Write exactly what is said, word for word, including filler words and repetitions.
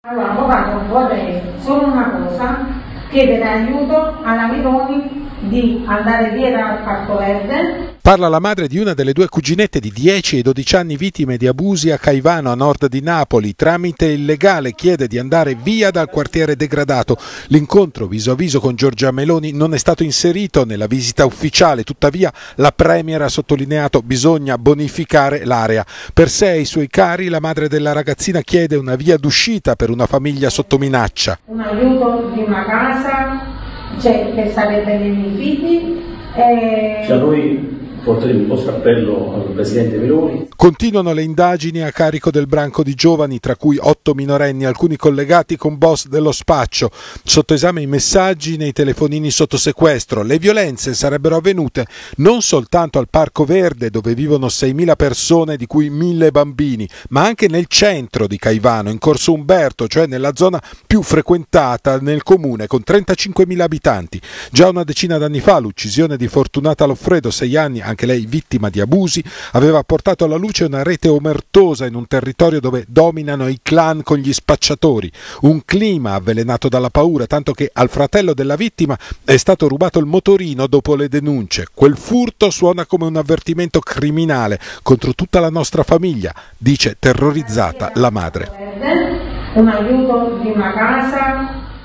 Allora, avvocato, vorrei solo una cosa, chiedere aiuto alla Mironi di andare via dal Parco Verde. Parla la madre di una delle due cuginette di dieci e dodici anni vittime di abusi a Caivano, a nord di Napoli. Tramite il legale chiede di andare via dal quartiere degradato. L'incontro viso a viso con Giorgia Meloni non è stato inserito nella visita ufficiale, tuttavia la Premier ha sottolineato bisogna bonificare l'area. Per sé e i suoi cari la madre della ragazzina chiede una via d'uscita per una famiglia sotto minaccia. Un aiuto di una casa, cioè, che sarebbe nei miei figli. E... Cioè noi porteremo il vostro appello al Presidente Meloni. Continuano le indagini a carico del branco di giovani, tra cui otto minorenni, alcuni collegati con boss dello spaccio. Sotto esame i messaggi nei telefonini sotto sequestro. Le violenze sarebbero avvenute non soltanto al Parco Verde, dove vivono seimila persone, di cui mille bambini, ma anche nel centro di Caivano, in Corso Umberto, cioè nella zona più frequentata nel comune, con trentacinquemila abitanti. Già una decina d'anni fa l'uccisione di Fortunata Loffredo, sei anni, anche lei vittima di abusi, aveva portato alla luce una rete omertosa in un territorio dove dominano i clan con gli spacciatori, un clima avvelenato dalla paura, tanto che al fratello della vittima è stato rubato il motorino dopo le denunce. Quel furto suona come un avvertimento criminale contro tutta la nostra famiglia, dice terrorizzata la madre. Un aiuto di una casa.